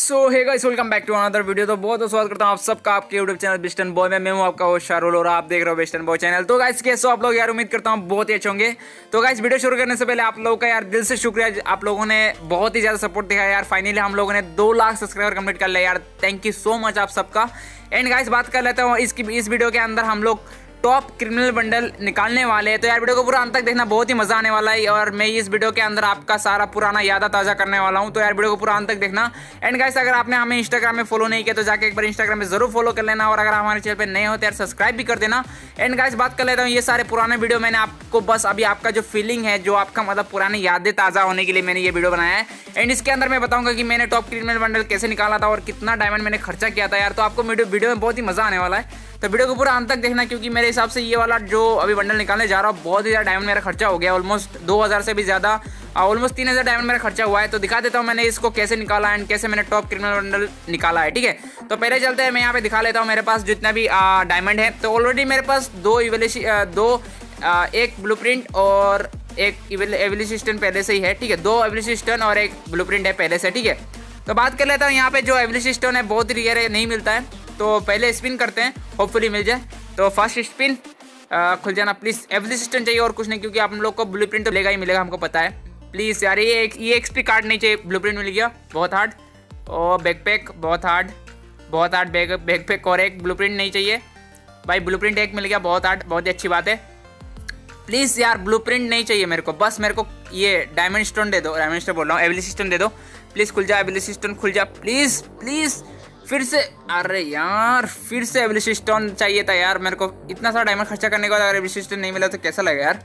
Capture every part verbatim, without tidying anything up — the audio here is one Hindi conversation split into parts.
So hey guys, welcome back to another video. तो बहुत बहुत स्वागत करता हूँ आप सबका आपके यूट्यूब चैनल वेस्टर्न बॉय में। मैं हूँ आपका होस्ट शाहरुल और आप देख रहे हो वेस्टर्न बॉय चैनल। तो गाइस कैसे हो आप लोग यार, उम्मीद करता हूँ बहुत ही अच्छे होंगे। तो गाइस वीडियो शुरू करने से पहले आप लोगों का यार दिल से शुक्रिया, आप लोगों ने बहुत ही ज़्यादा सपोर्ट दिखाया यार। फाइनली हम लोगों ने दो लाख सब्सक्राइबर कंप्लीट कर लिया यार। थैंक यू सो मच आप सबका। एंड गाइस बात कर लेता हूँ इसकी इस वीडियो के अंदर हम लोग टॉप क्रिमिनल बंडल निकालने वाले हैं। तो यार वीडियो को पूरा अंत तक देखना, बहुत ही मजा आने वाला है। और मैं इस वीडियो के अंदर आपका सारा पुराना यादा ताज़ा करने वाला हूं। तो यार वीडियो को पूरा अंत तक देखना। एंड गाइस अगर आपने हमें इंस्टाग्राम में फॉलो नहीं किया तो जाके एक बार इंस्टाग्राम में जरूर फॉलो कर लेना। और अगर हमारे चैनल पे नए हो तो यार सब्सक्राइब भी कर देना। एंड गाइस बात कर लेता हूँ ये सारे पुराने वीडियो मैंने आपको बस अभी आपका जो फीलिंग है, जो आपका मतलब पुरानी यादें ताज़ा होने के लिए मैंने ये वीडियो बनाया है। एंड इसके अंदर मैं बताऊंगा कि मैंने टॉप क्रिमिनल बंडल कैसे निकाला था और कितना डायमंड मैंने खर्चा किया था यार। तो आपको वीडियो में बहुत ही मजा आने वाला है। तो वीडियो को पूरा अंत तक देखना, क्योंकि मेरे हिसाब से ये वाला जो अभी बंडल निकालने जा रहा हूँ बहुत ही ज़्यादा डायमंड मेरा खर्चा हो गया। ऑलमोस्ट दो हज़ार से भी ज़्यादा, ऑलमोस्ट तीन हज़ार डायमंड मेरा खर्चा हुआ है। तो दिखा देता हूँ मैंने इसको कैसे निकाला एंड कैसे मैंने टॉप क्रिमिनल बंडल निकाला है। ठीक है, तो पहले चलते हैं, मैं यहाँ पे दिखा लेता हूँ मेरे पास जितना भी डायमंड है। तो ऑलरेडी मेरे पास दो इवेलिश दो आ, एक ब्लूप्रिंट और एक एवोल्यूशन पहले से ही है। ठीक है, दो एवोल्यूशन और एक ब्लूप्रिंट है पहले से। ठीक है, तो बात कर लेता हूँ यहाँ पे जो एवोल्यूशन है बहुत ही रेयर है, नहीं मिलता है। तो पहले स्पिन करते हैं, होपफुली मिल जाए। तो फर्स्ट स्पिन खुल जाना प्लीज़। एवोल्यूशन चाहिए और कुछ नहीं, क्योंकि आप लोग को ब्लूप्रिंट तो मिलेगा ही मिलेगा, हमको पता है। प्लीज़ यार ये एक ये एक्सपी कार्ड नहीं चाहिए, ब्लूप्रिंट मिल गया बहुत हार्ड। और बैकपैक बहुत हार्ड, बहुत हार्ड बैक बैकपैक और एक ब्लूप्रिंट नहीं चाहिए भाई। ब्लूप्रिंट एक मिल गया बहुत हार्ड, बहुत ही अच्छी बात है। प्लीज़ यार ब्लूप्रिंट नहीं चाहिए मेरे को, बस मेरे को ये डायमंड स्टोन दे दो। डायमंड स्टोन बोल रहा हूँ, एवोल्यूशन दे दो प्लीज़। खुल जा एवोल्यूशन, खुल जा प्लीज़ प्लीज़। फिर से, अरे यार फिर से एवोल्यूशन चाहिए था यार मेरे को। इतना सारा डायमंड खर्चा करने के बाद अगर एवोल्यूशन नहीं मिला तो कैसा लगेगा यार।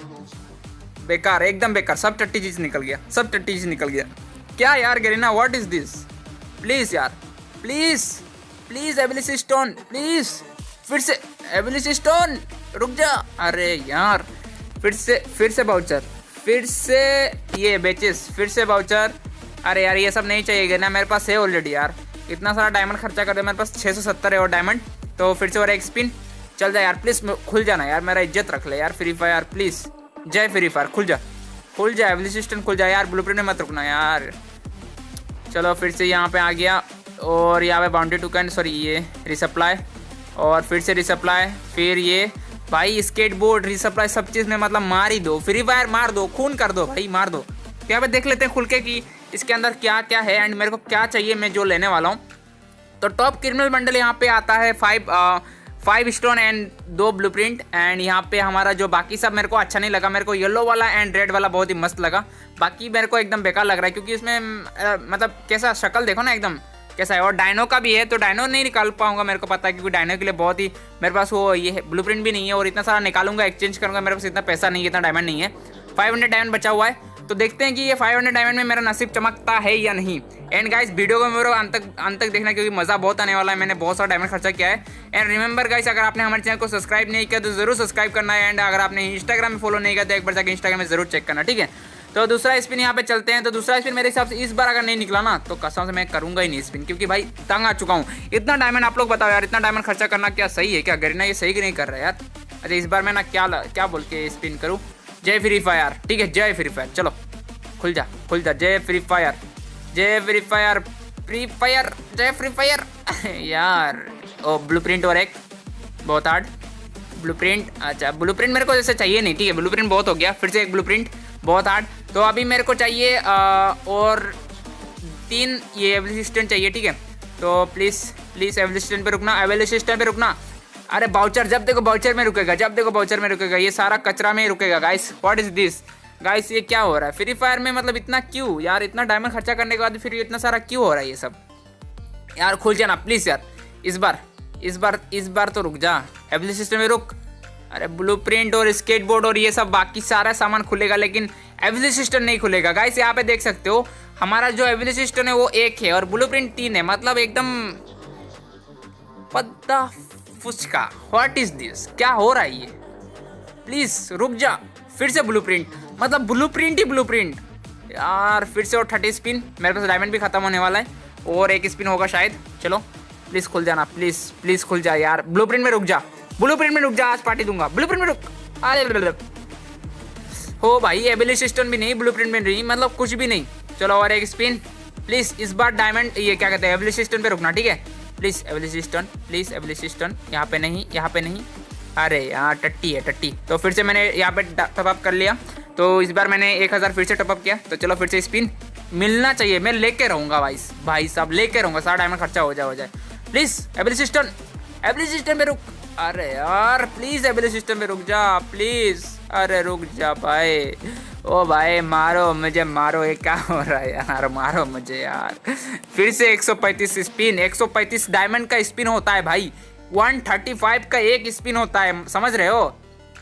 बेकार, एकदम बेकार, सब टट्टी चीज़ निकल गया, सब टट्टी चीज़ निकल गया। क्या यार Garena, what is this. Please यार प्लीज़ प्लीज़ एवोल्यूशन प्लीज़। फिर से एवोल्यूशन, रुक जा। अरे यार फिर से फिर से बाउचर, फिर से ये बेचेस, फिर से बाउचर। अरे यार ये सब नहीं चाहिए ना, मेरे पास है ऑलरेडी यार। इतना सारा डायमंड खर्चा कर दे, मेरे पास छः सौ सत्तर है और डायमंड। तो फिर से और एक स्पिन चल जाए यार प्लीज़। खुल जाना यार, मेरा इज्जत रख ले यार फ्री फायर प्लीज़। जय फ्री फायर, खुल जा खुल जा एवोल्यूशन, खुल जा यार। ब्लूप्रिंट में मत रुकना यार। चलो फिर से यहाँ पे आ गया और यहाँ पे बाउंड्री टोकन, सॉरी ये रिसप्लाई और फिर से रिसप्लाई। फिर ये भाई स्केटबोर्ड रिसप्लाई, सब चीज़ में मतलब मार ही दो। फ्री फायर मार दो, खून कर दो भाई, मार दो। तो यहाँ पे देख लेते हैं खुल के कि इसके अंदर क्या क्या है एंड मेरे को क्या चाहिए, मैं जो लेने वाला हूँ। तो टॉप क्रिमिनल बंडल यहाँ पे आता है फाइव फाइव स्टोन एंड दो ब्लूप्रिंट। एंड यहाँ पे हमारा जो बाकी सब मेरे को अच्छा नहीं लगा। मेरे को येलो वाला एंड रेड वाला बहुत ही मस्त लगा, बाकी मेरे को एकदम बेकार लग रहा है। क्योंकि इसमें आ, मतलब कैसा शक्ल देखो ना, एकदम कैसा है। और डायनो का भी है, तो डायनो नहीं निकाल पाऊंगा मेरे को पता है, क्योंकि डायनो के लिए बहुत ही मेरे पास वो ये ब्लूप्रिंट भी नहीं है। और इतना सारा निकालूंगा, एक्सचेंज करूँगा, मेरे पास इतना पैसा नहीं है, इतना डायमंड नहीं है। फाइव हंड्रेड डायमंड बचा हुआ है, तो देखते हैं कि ये फाइव हंड्रेड डायमंड में मेरा नसीब चमकता है या नहीं। एंड गाइस वीडियो को मेरे अंत तक अंत तक देखना, क्योंकि मज़ा बहुत आने वाला है। मैंने बहुत सारा डायमंड खर्चा किया है। एंड रिमेंबर गाइस, अगर आपने हमारे चैनल को सब्सक्राइब नहीं किया तो जरूर सब्सक्राइब करना है। एंड अगर आपने इंस्टाग्राम में फॉलो नहीं किया तो एक बार जाकर इंस्टाग्राम में जरूर चेक करना, ठीक है। तो दूसरा स्पिन यहाँ पे चलते हैं। तो दूसरा स्पिन मेरे हिसाब से इस बार अगर नहीं निकला ना तो कसम से मैं करूँगा ही नहीं स्पिन, क्योंकि भाई तंग आ चुका हूँ। इतना डायमंड आप लोग बताओ यार, इतना डायमंड खर्चा करना क्या सही है क्या? गरीना ये सही नहीं कर रहा है यार। अच्छा इस बार मैं ना क्या क्या बोल के स्पिन करूँ, जय फ्री फायर, ठीक है जय फ्री फायर। चलो खुल जा खुल जा, जय फ्री फायर, जय फ्री फायर, फ्री फायर, जय फ्री फायर। यार ओ ब्लूप्रिंट और एक बहुत हार्ड ब्लूप्रिंट। अच्छा ब्लूप्रिंट मेरे को जैसे चाहिए नहीं, ठीक है ब्लूप्रिंट बहुत हो गया। फिर से एक ब्लूप्रिंट बहुत हार्ड। तो अभी मेरे को चाहिए आ, और तीन ये एवोल्यूशन चाहिए, ठीक है। तो प्लीज़ प्लीज़ एवोल्यूशन पे रुकना, एवोल्यूशन पे रुकना। अरे बाउचर, जब देखो बाउचर में रुकेगा, जब देखो बाउचर में रुकेगा, ये सारा कचरा में ही रुकेगा guys. What is this guys, ये क्या हो रहा है फ्री फायर में? मतलब इतना क्यों यार, इतना डायमंड खर्चा करने के बाद फिर इतना सारा क्यों हो रहा है ये सब यार? खुल जाना प्लीज़ यार, इस बार इस बार इस बार तो रुक जा, एवोल्यूशन में रुक। अरे ब्लूप्रिंट और स्केटबोर्ड और ये सब बाकी सारा सामान खुलेगा, लेकिन एवोल्यूशन नहीं खुलेगा गाइस। यहाँ पे देख सकते हो हमारा जो एवोल्यूशन है वो एक है और ब्लूप्रिंट तीन है, मतलब एकदम पद्दा फुचका। व्हाट इज दिस, क्या हो रहा है ये? प्लीज रुक जा। फिर से ब्लूप्रिंट, मतलब ब्लूप्रिंट ही ब्लूप्रिंट यार। फिर से और थर्टी स्पिन, मेरे पास डायमंड भी खत्म होने वाला है और एक स्पिन होगा शायद। चलो प्लीज खुल जाना, प्लीज प्लीज खुल जा यार। ब्लूप्रिंट में रुक जा, ब्लूप्रिंट में रुक जा, आज पार्टी दूंगा। ब्लूप्रिंट में रुक, अरे हो भाई एवोल्यूशन भी नहीं, ब्लूप्रिंट में नहीं, मतलब कुछ भी नहीं। चलो और एक स्पिन, प्लीज़ इस बार डायमंड ये क्या कहते हैं एवलिसिस्टन पे रुकना, ठीक है प्लीज़ एवलिसिस्टन, प्लीज़ एवलिसिस्टन। यहाँ पे नहीं, यहाँ पे नहीं, अरे यहाँ टट्टी है टट्टी। तो फिर से मैंने यहाँ पे टॉपअप कर लिया। तो इस बार मैंने एक हज़ार फिर से टॉपअप किया। तो चलो फिर से स्पिन मिलना चाहिए, मैं लेके रहूँगा भाई भाई साहब, लेके रहूँगा, सारा डायमंड खर्चा हो जाए हो जाए। प्लीज़ एवलिसिस्टन, एवलिसिस्टन पे रुक, अरे यार प्लीज़ एवलिसिस्टन पे रुक जा प्लीज़, अरे रुक जा भाई, ओ भाई मारो मुझे मारो, ये क्या हो रहा है यार, मारो मुझे यार। फिर से एक सौ पैंतीस स्पिन, एक सौ पैंतीस डायमंड का स्पिन होता है भाई, एक सौ पैंतीस का एक स्पिन होता है, समझ रहे हो,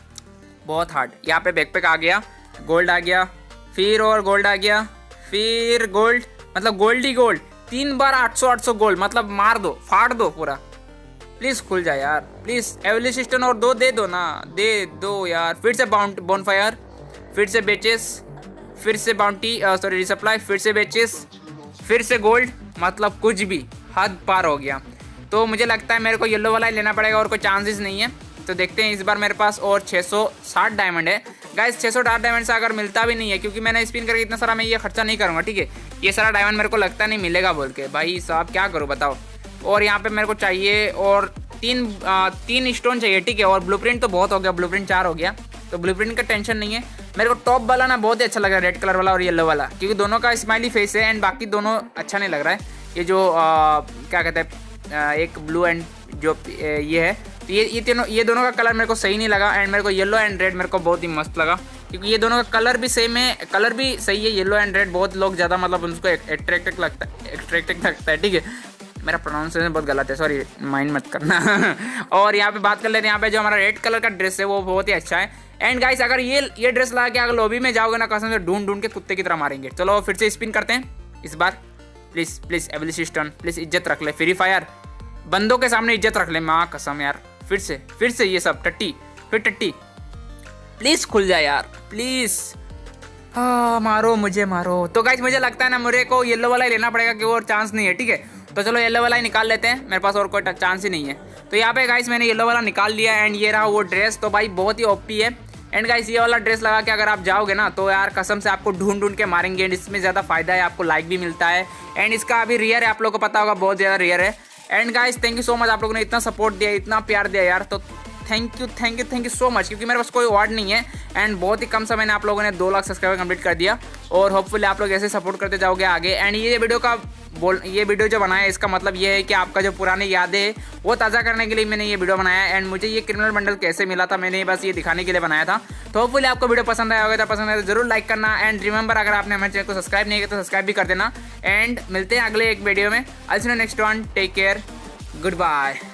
बहुत हार्ड। यहाँ पे बैकपैक आ गया, गोल्ड आ गया, फिर और गोल्ड आ गया, फिर गोल्ड, मतलब गोल्ड ही गोल्ड, तीन बार आठ सौ आठ सौ गोल्ड, मतलब मार दो, फाड़ दो पूरा। प्लीज़ खुल जाए यार, प्लीज़ एवलिसिस्टन और दो दे दो ना, दे दो यार। फिर से बाउंट बोनफायर, फिर से बेचेस, फिर से बाउंटी सॉरी रिसप्लाई, फिर से बेचेस, फिर से गोल्ड, मतलब कुछ भी हद पार हो गया। तो मुझे लगता है मेरे को येलो वाला ही लेना पड़ेगा और कोई चांसेस नहीं है। तो देखते हैं, इस बार मेरे पास और छः सौ साठ डायमंड है गाइस। छः सौ साठ डायमंड से अगर मिलता भी नहीं है, क्योंकि मैंने स्पिन करके इतना सारा मैं ये खर्चा नहीं करूँगा, ठीक है। ये सारा डायमंड मेरे को लगता नहीं मिलेगा बोल के, भाई साहब क्या करूँ बताओ। और यहाँ पे मेरे को चाहिए और तीन आ, तीन स्टोन चाहिए, ठीक है। और ब्लूप्रिंट तो बहुत हो गया, ब्लूप्रिंट चार हो गया, तो ब्लूप्रिंट का टेंशन नहीं है। मेरे को टॉप वाला ना बहुत ही अच्छा लग रहा है, रेड कलर वाला और येलो वाला, क्योंकि दोनों का स्माइली फेस है एंड बाकी दोनों अच्छा नहीं लग रहा है। ये जो आ, क्या कहते हैं एक ब्लू एंड जो ये है, तो ये ये तीनों ये दोनों का कलर मेरे को सही नहीं लगा। एंड मेरे को येलो एंड रेड मेरे को बहुत ही मस्त लगा, क्योंकि ये दोनों का कलर भी सेम है, कलर भी सही है, येलो एंड रेड। बहुत लोग ज़्यादा मतलब उनको एट्रैक्टिव लगता है, एट्रैक्टिव लगता है, ठीक है। मेरा प्रोनाउंसिएशन बहुत गलत है, सॉरी माइंड मत करना। और यहाँ पे बात कर लेते हैं, यहाँ पे जो हमारा रेड कलर का ड्रेस है वो बहुत ही अच्छा है। एंड गाइस अगर ये ये ड्रेस लगा के अगर लॉबी में जाओगे ना, कसम से ढूंढ ढूंढ के कुत्ते की तरह मारेंगे। चलो फिर से स्पिन करते हैं इस बार, प्लीज़ प्लीज़ एवलिसिस्टन, प्लीज़ इज्जत रख ले, फ्री फायर बंदों के सामने इज्जत रख ले, माँ कसम यार। फिर से फिर से ये सब टट्टी, फिर टट्टी, प्लीज़ खुल जाए यार प्लीज़, हाँ मारो मुझे मारो। तो गाइस मुझे लगता है ना मेरे को येलो वाला ही लेना पड़ेगा, क्योंकि और चांस नहीं है, ठीक है। तो चलो येलो वाला ही निकाल लेते हैं, मेरे पास और कोई चांस ही नहीं है। तो यहाँ पे गाइस मैंने येलो वाला निकाल लिया एंड ये रहा वो ड्रेस, तो भाई बहुत ही ओपी है। एंड गाइस ये वाला ड्रेस लगा के अगर आप जाओगे ना, तो यार कसम से आपको ढूंढ ढूंढ के मारेंगे। एंड इसमें ज़्यादा फायदा है, आपको लाइक भी मिलता है। एंड इसका अभी रियर है, आप लोगों को पता होगा, बहुत ज़्यादा रियर है। And guys thank you so much, आप लोगों ने इतना सपोर्ट दिया, इतना प्यार दिया यार, तो thank you thank you thank you so much, क्योंकि मेरे पास कोई अवार्ड नहीं है। एंड बहुत ही कम समय में आप लोगों ने दो लाख सब्सक्राइबर कंप्लीट कर दिया, और होपफुली आप लोग ऐसे सपोर्ट करते जाओगे आगे। एंड ये वीडियो का बोल ये वीडियो जो बनाया है, इसका मतलब ये है कि आपका जो पुरानी यादें है वो ताज़ा करने के लिए मैंने ये वीडियो बनाया है। एंड मुझे ये क्रिमिनल बंडल कैसे मिला था, मैंने बस ये दिखाने के लिए बनाया था। तो होपफुली आपको वीडियो पसंद आया होगा, तो पसंद आया तो जरूर लाइक करना। एंड रिमेंबर, अगर आपने हमारे चैनल को सब्सक्राइब नहीं किया तो सब्सक्राइब भी कर देना। एंड मिलते हैं अगले एक वीडियो में। I see you next one, take care, good bye.